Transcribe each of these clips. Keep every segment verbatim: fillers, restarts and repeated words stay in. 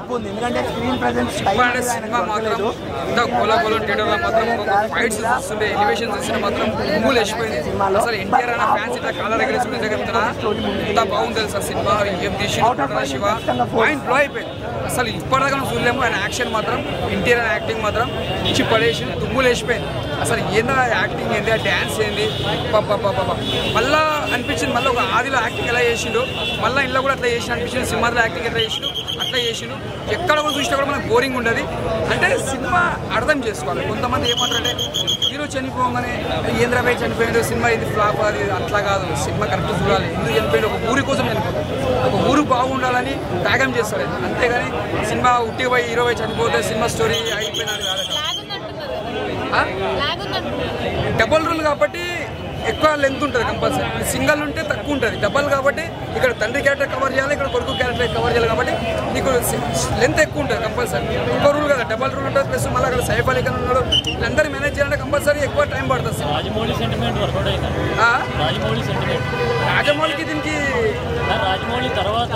తక్కువ ఉంది ఎందుకంటే స్క్రీన్ ప్రెజెన్స్ సినిమా మాత్రం ఇంత కోలా కోలా థియేటర్లో మాత్రం ఫైట్స్ చూస్తుంటే ఎలివేషన్ చూస్తుంటే మాత్రం మూలు వేసిపోయింది అసలు ఎన్టీఆర్ అన్న ఫ్యాన్స్ ఇట్లా కాలర్ ఎగరేసుకునే చెప్తున్నా ఎంత బాగుంది సార్ సినిమా ఏం తీసి శివ మైండ్ బ్లో అయిపోయింది అసలు ఇప్పటిదాకా చూడలేము ఆయన యాక్షన్ మాత్రం ఎన్టీఆర్ అనే యాక్టింగ్ మాత్రం ఇచ్చి పడేసి దుమ్ములు వేసిపోయింది అసలు ఏందో యాక్టింగ్ ఏంది ఆ డ్యాన్స్ ఏంది పాప మళ్ళీ అనిపించింది మళ్ళీ ఒక ఆదిలో యాక్టింగ్ ఎలా చేసిండు మళ్ళీ ఇంట్లో కూడా అట్లా చేసి అనిపించింది సినిమాలో యాక్టింగ్ ఎట్లా చేసిండు అట్లా చేసిండు ఎక్కడ కూడా చూసినా కూడా మనకు బోరింగ్ ఉండదు అంటే సినిమా అర్థం చేసుకోవాలి కొంతమంది ఏమంటారంటే హీరో చనిపోగానే ఏంద్రపై చనిపోయిండు సినిమా ఇది ఫ్లాప్ అది అట్లా కాదు సినిమా కరెక్ట్ చూడాలి ఎందుకు చనిపోయింది ఒక ఊరి కోసం చనిపోతాడు ఒక ఊరు బాగుండాలని త్యాగం చేస్తాడు అంతేగాని సినిమా ఉట్టి పోయి హీరో పోయి చనిపోతే సినిమా స్టోరీ అయిపోయినది కాదు డబల్ రూల్ కాబట్టి ఎక్కువ లెంత్ ఉంటుంది కంపల్సరీ సింగల్ ఉంటే తక్కువ ఉంటుంది డబల్ కాబట్టి ఇక్కడ తండ్రి క్యారెక్టర్ కవర్ చేయాలి ఇక్కడ కొడుకు క్యారెక్టర్ కవర్ చేయాలి కాబట్టి నీకు లెంత్ ఎక్కువ ఉంటుంది కంపల్సరీ ఇంకో రూల్ కదా డబల్ రూల్ ఉంటుంది ప్లస్ మళ్ళీ అక్కడ సైఫ్ అలీ ఖాన్ ఉన్నాడు వీళ్ళందరూ మేనేజ్ చేయాలంటే కంపల్సరీ ఎక్కువ టైం పడుతుంది రాజమౌళికి దీనికి రాజమౌళి తర్వాత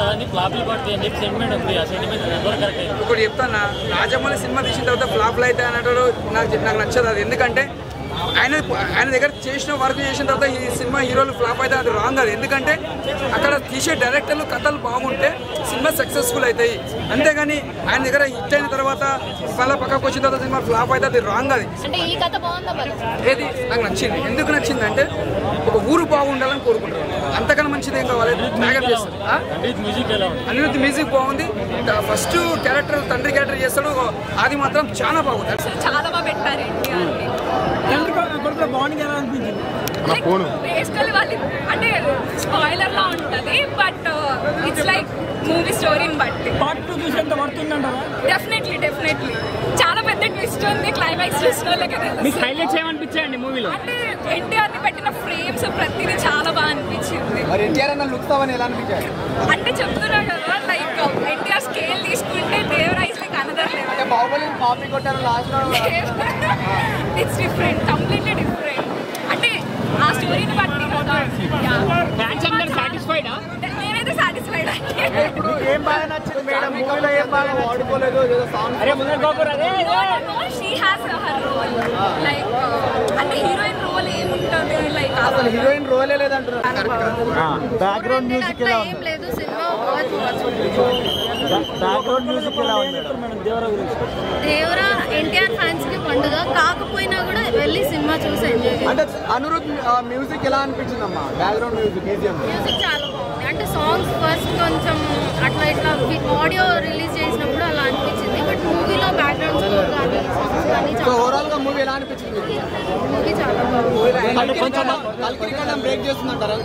ఒకటి చెప్తాను రాజమౌళి సినిమా తీసిన తర్వాత ఫ్లాప్లు అయితే అన్నట్టు నాకు నాకు నచ్చదు అది ఎందుకంటే ఆయన ఆయన దగ్గర చేసిన వర్క్ చేసిన తర్వాత ఈ సినిమా హీరోలు ఫ్లాప్ అయితే అది రాంగ్ అది ఎందుకంటే అక్కడ తీసే డైరెక్టర్లు కథలు బాగుంటే సినిమా సక్సెస్ఫుల్ అవుతాయి అంతేగాని ఆయన దగ్గర హిట్ అయిన తర్వాత మళ్ళీ పక్కకు వచ్చిన తర్వాత సినిమా ఫ్లాప్ అయితే అది రాంగ్ అది ఏది నాకు నచ్చింది ఎందుకు నచ్చింది అంటే ఒక ఊరు బాగుండాలని కోరుకుంటారు అంతకన్నా మంచిది ఏం కావాలి త్యాగం చేస్తారు అనిరుద్ధ్ మ్యూజిక్ బాగుంది ఫస్ట్ క్యారెక్టర్ తండ్రి క్యారెక్టర్ చేస్తాడు అది మాత్రం చాలా బాగుంది చాలా బాగా పెట్టారు బాగుంది ఎలా అనిపించింది బేసికల్లీ వాళ్ళు అంటే స్పాయిలర్ లా ఉంటుంది బట్ ఇట్స్ లైక్ మూవీ స్టోరీని బట్టి పార్ట్ టూ చూసేంత పడుతుందంటారా డెఫినెట్లీ డెఫినెట్లీ చాలా పెద్ద ట్విస్ట్ ఉంది క్లైమాక్స్ చూసిన వాళ్ళకి మీకు హైలైట్స్ ఏమనిపించాయండి మూవీలో అంటే ఎన్టీఆర్ ని పెట్టిన ఫ్రేమ్స్ ప్రతిదీ చాలా బాగా అనిపించింది మరి ఎన్టీఆర్ అన్న లుక్స్ అవన్నీ ఎలా అనిపించాయి అంటే చెప్తున్నా కదా లైక్ ఎన్టీఆర్ స్కేల్ తీసుకుంటే Devara is like another level అంటే బాహుబలి కాపీ కొట్టారు last it's different completely different అంటే ఆ స్టోరీని బట్టి కదా ఫ్యాన్స్ అందరూ సాటిస్ఫైడ్ నేనైతే సాటిస్ఫైడ్ ఇప్పుడు ఏం బాగా నచ్చింది మేడం మూవీలో ఏం బాగా వాడుకోలేదు ఏదో సాంగ్ అరే ముందర గోపుర్ అదే she has her role like అంటే హీరోయిన్ రోల్ ఏముంటుంది లైక్ అసలు హీరోయిన్ రోలే లేదంటున్నారు బ్యాక్గ్రౌండ్ మ్యూజిక్ ఎలా ఏం లేదు సినిమా బ్యాక్గ్రౌండ్ మ్యూజిక్ ఎలా ఉంది మేడం దేవరా గురించి దేవరా ఎన్టీఆర్ ఫ్యాన్స్ కి పండుగ కాకపోయినా కూడా వెళ్ళి సినిమా చూసి ఎంజాయ్ చేయాలి అంటే అనిరుద్ధ్ మ్యూజిక్ ఎలా అనిపించింది అమ్మా బ్యాక్గ్రౌండ్ మ్యూజిక్ ఈజీఎం మ్యూజిక్ చాలా బాగుంది అంటే సాంగ్స్ ఫస్ట్ కొంచెం అట్లా ఇట్లా ఆడియో రిలీజ్ చేసినప్పుడు అలా అనిపించింది బట్ మూవీలో బ్యాక్గ్రౌండ్ స్కోర్ కానీ సాంగ్స్ కానీ ఓవరాల్ గా మూవీ ఎలా అనిపించింది మూవీ చాలా బాగుంది కొంచెం కల్కిరికడం బ్రేక్ చేస్తుందంటారా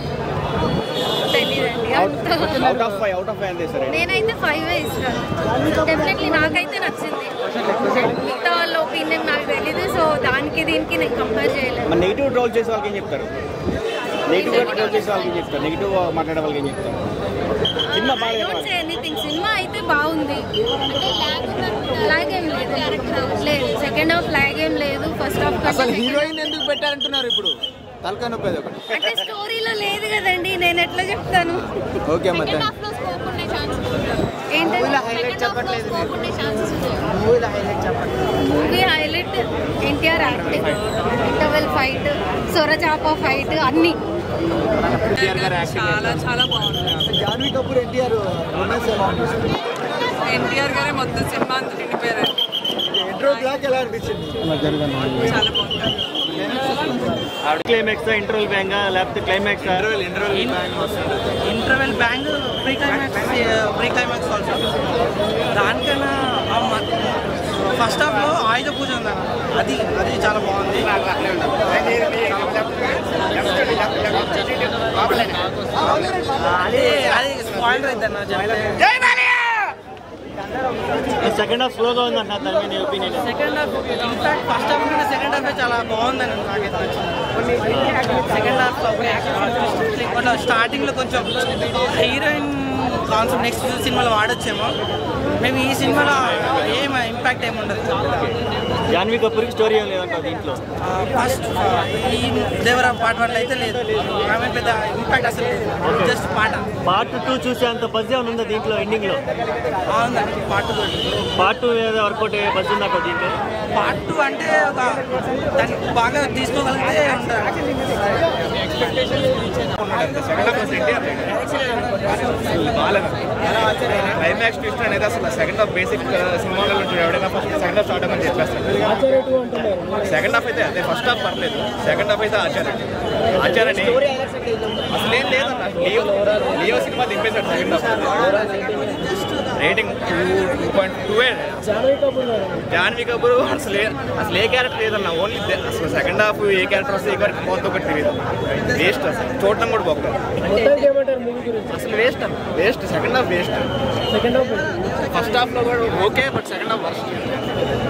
తెలియదండి అవుట్ ఆఫ్ నేనైతే ఫైవ్ ఇస్తాను డెఫినెట్లీ నాకైతే నచ్చింది మిగతా వాళ్ళ ఒపీనియన్ నాకు తెలీదు సో దానికి దీనికి నేను కంపేర్ చేయలేదు నెగిటివ్ ట్రోల్ చేసే వాళ్ళకి ఏం చెప్తారు నెగిటివ్ ట్రోల్ చేసే వాళ్ళకి ఏం చెప్తారు నెగిటివ్ మాట్లాడే వాళ్ళకి ఏం చెప్తారు సినిమా బాగా ఎనీథింగ్ సినిమా అయితే బాగుంది లాగ్ ఏం లేదు లేదు సెకండ్ హాఫ్ లాగ్ ఏం లేదు ఫస్ట్ హాఫ్ అసలు హీరోయిన్ ఎందుకు పెట్టారంటున్నారు ఇప్పుడు తలకా నొప్పేది ఒకటి అంటే స్టోరీలో లేదు కదండి నేను ఎట్లా చెప్తాను ఓకే మరి movie highlight NTR acting interval fight సొరచాప ఫైట్ అన్ని చాలా చాలా బాగుంది జాన్వీ కపూర్ ఎన్టీఆర్ ఎన్టీఆర్ గారే మొత్తం సినిమా అంతా నిండిపోయారు ఇంట్రో బ్లాక్ ఎలా అనిపించింది చాలా బాగుంది క్లైమాక్స్ ఇంటర్వెల్ బ్యాంగ్ లేకపోతే climax interval interval interval bang pre climax pre climax also దానికన్నా ఫస్ట్ హాఫ్లో ఆయుధ పూజ ఉందన్న అది అది చాలా బాగుంది అదే అది స్పాయిలర్ అవుతుంది సెకండ్ హాఫ్ స్లోగా ఉంది అంటున్నా దాని మీద opinion second half in fact first half కన్నా సెకండ్ హాఫ్ చాలా బాగుందని నాకైతే నచ్చింది సెకండ్ హాఫ్లో స్టార్టింగ్లో కొంచెం హీరోయిన్ కాన్సెప్ట్ నెక్స్ట్ సినిమాలో వాడొచ్చేమో మేము ఈ సినిమాలో ఏం ఇంపాక్ట్ ఏమి ఉండదు. జాన్వీ కపూర్కి స్టోరీ ఏం లేదంటావు దీంట్లో? ఫస్ట్ ఈ దేవరా పార్ట్ వన్ అయితే లేదు, ఆమె పెద్ద ఇంపాక్ట్ అసలు లేదు, జస్ట్ పాట. పార్ట్ టూ చూసే అంత బజ్ ఏమైనా ఉందా దీంట్లో ఎండింగ్లో? బాగుందండి పార్ట్ టూ. పార్ట్ టూ ఏదో వర్కౌట్ అయ్యే బజ్ ఉందంట దీంట్లో. పార్ట్ టూ అంటే ఒక దాన్ని బాగా తీసుకోగలిగితే క్లైమాక్స్ ట్విస్ట్ అనేది అసలు సెకండ్ హాఫ్ బేసిక్ సినిమాలో ఎవడైనా ఫస్ట్ సెకండ్ హాఫ్ స్టార్ట్ అని చెప్పేస్తాడు. సెకండ్ హాఫ్ అయితే అదే, ఫస్ట్ హాఫ్ పర్లేదు, సెకండ్ హాఫ్ అయితే ఆచార్య ఆచార్యని అసలు ఏం లేదన్న. లియో లియో సినిమా దింపేశాడు second half. Rating two two point two. Janhvi Kapoor అసలు అసలు ఏ క్యారెక్టర్ లేదన్న, ఓన్లీ అసలు సెకండ్ హాఫ్ ఏ క్యారెక్టర్ వస్తే ఏ క్యారెక్టర్ పోతే ఒకటి తెలియదు. వేస్ట్ అసలు, చూడటం కూడా పోతారు అసలు. వేస్ట్ అన్న, waste. Second half waste. First హాఫ్లో కూడా okay, but second half worst.